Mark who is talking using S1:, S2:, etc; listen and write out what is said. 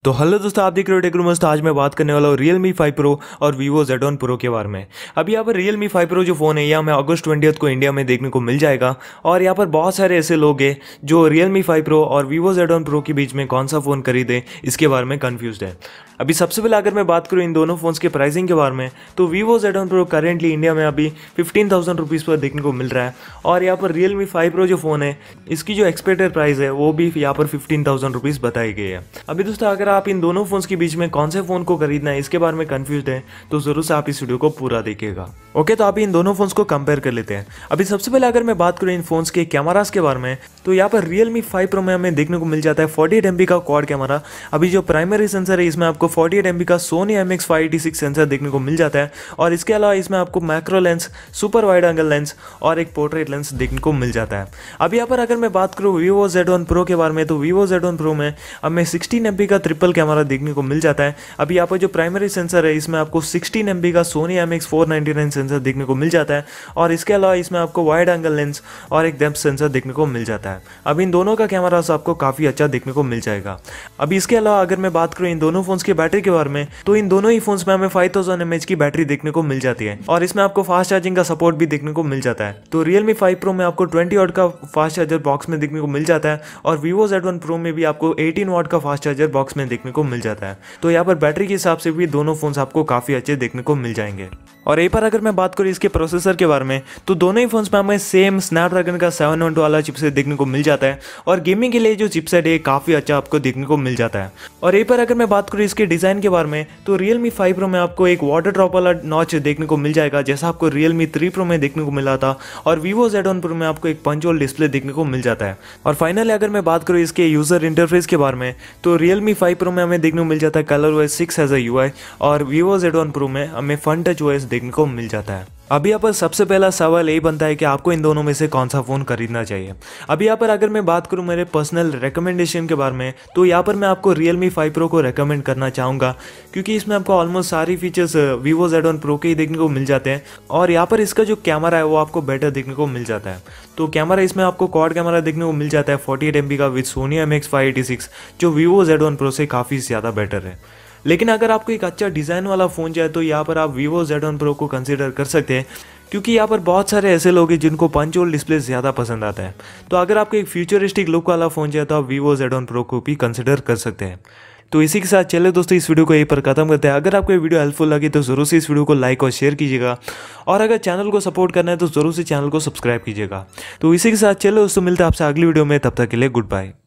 S1: तो हेलो दोस्तों, आप देख रहे हो टेक रूमर्स। तो आज मैं बात करने वाला हूँ Realme 5 Pro और Vivo Z1 Pro के बारे में। अभी यहाँ पर Realme 5 Pro जो फ़ोन है यह हमें अगस्त 20 को इंडिया में देखने को मिल जाएगा। और यहाँ पर बहुत सारे ऐसे लोग हैं जो Realme 5 Pro और Vivo Z1 Pro के बीच में कौन सा फ़ोन खरीदें इसके बारे में कन्फ्यूज्ड है। अभी सबसे पहले अगर मैं बात करूँ इन दोनों फ़ोन्स के प्राइसिंग के बारे में, तो Vivo Z1 Pro currently India में अभी 15,000 रुपीज़ पर देखने को मिल रहा है। और यहाँ पर Realme 5 Pro जो फ़ोन है इसकी जो एक्सपेक्टेड प्राइस है वो भी यहाँ पर 15,000 रुपीज़ बताई गई है। अभी दोस्तों, अगर आप इन दोनों फोन्स के बीच में कौन से फोन को खरीदना है इसके बारे में कंफ्यूज्ड है तो जरूर से आप इस वीडियो को पूरा देखिएगा। ओके, तो आप इन दोनों फोन्स को कंपेयर कर लेते हैं। अभी सबसे पहले अगर मैं बात करूं इन फोन्स के कैमरास के बारे में, तो यहाँ पर Realme 5 Pro में हमें देखने को मिल जाता है 48 MP का क्वाड कैमरा। अभी जो प्राइमरी सेंसर है इसमें आपको 48 MP का Sony IMX586 सेंसर देखने को मिल जाता है। और इसके अलावा इसमें आपको macro lens, super wide angle lens और एक पोर्ट्रेट लेंस देखने को मिल जाता है। अब यहाँ पर अगर मैं बात करूँ Vivo Z1 Pro के बारे में, तो Vivo Z1 Pro में हमें 16 MP का ट्रिपल कैमरा देखने को मिल जाता है। अभी यहाँ पर जो प्राइमरी सेंसर है इसमें आपको 16 MP का Sony IMX499 सेंसर देखने को मिल जाता है। और इसके अलावा इसमें आपको वाइड एंगल लेंस और एक डेप्थ सेंसर देखने को मिल जाता है। अब इन दोनों का कैमरा आपको काफ़ी अच्छा देखने को मिल जाएगा। अभी इसके अलावा अगर मैं बात करूँ इन दोनों फोन्स की बैटरी के बारे में, तो इन दोनों ही फोन्स में हमें 5000 mAh की बैटरी देखने को मिल जाती है। और इसमें आपको फास्ट चार्जिंग का सपोर्ट भी देखने को मिल जाता है। तो Realme 5 Pro में आपको 20 वाट का फास्ट चार्जर बॉक्स में देखने को मिल जाता है। और Vivo Z1 Pro में भी आपको 18 वाट का फास्ट चार्जर बॉक्स में देखने को मिल जाता है। तो यहाँ पर बैटरी के हिसाब से भी दोनों फोन्स आपको काफ़ी अच्छे देखने को मिल जाएंगे। और यहीं पर अगर मैं बात करूँ इसके प्रोसेसर के बारे में, तो दोनों ही फोन्स में हमें सेम स्नैपड्रैगन का 712 वाला चिपसेट देखने को मिल जाता है। और गेमिंग के लिए जो चिपसेट है काफ़ी अच्छा आपको देखने को मिल जाता है। और यहीं पर अगर मैं बात करूँ इसके डिज़ाइन के बारे में, तो Realme 5 Pro में आपको एक वाटर ड्रॉप वाला नॉच देखने को मिल जाएगा जैसा आपको Realme 3 Pro में देखने को मिला था। और Vivo Z1 Pro में आपको एक पंच होल डिस्प्ले देखने को मिल जाता है। और फाइनली अगर मैं बात करूँ इसके यूज़र इंटरफेस के बारे में, तो Realme 5 Pro में हमें देखने को मिल जाता है ColorOS 6 एज अ UI। और Vivo Z1 Pro में हमें फन टच OS देखने को मिल जाता है। अभी यहाँ पर सबसे पहला सवाल यही बनता है कि आपको इन दोनों में से कौन सा फ़ोन खरीदना चाहिए। अभी यहाँ पर अगर मैं बात करूँ मेरे पर्सनल रिकमेंडेशन के बारे में, तो यहाँ पर मैं आपको Realme 5 Pro को रेकमेंड करना चाहूँगा, क्योंकि इसमें आपको ऑलमोस्ट सारी फीचर्स Vivo Z1 Pro के ही देखने को मिल जाते हैं। और यहाँ पर इसका जो कैमरा है वो आपको बेटर देखने को मिल जाता है। तो कैमरा इसमें आपको क्वाड कैमरा देखने को मिल जाता है 48 MP का विद Sony IMX586, जो Vivo Z1 Pro से काफ़ी ज़्यादा बेटर है। लेकिन अगर आपको एक अच्छा डिज़ाइन वाला फ़ोन चाहिए तो यहाँ पर आप Vivo Z1 Pro को कंसीडर कर सकते हैं, क्योंकि यहाँ पर बहुत सारे ऐसे लोग हैं जिनको पंच होल डिस्प्ले ज़्यादा पसंद आता है। तो अगर आपको एक फ्यूचरिस्टिक लुक वाला फ़ोन चाहिए तो आप Vivo Z1 Pro को भी कंसीडर कर सकते हैं। तो इसी के साथ चले दोस्तों, इस वीडियो को यहीं पर खत्म करते हैं। अगर आपको ये वीडियो हेल्पफुल लगी तो ज़रूर से इस वीडियो को लाइक और शेयर कीजिएगा। और अगर चैनल को सपोर्ट करना है तो ज़रूर से चैनल को सब्सक्राइब कीजिएगा। तो इसी के साथ चलो दोस्तों, मिलते हैं आपसे अगली वीडियो में। तब तक के लिए गुड बाय।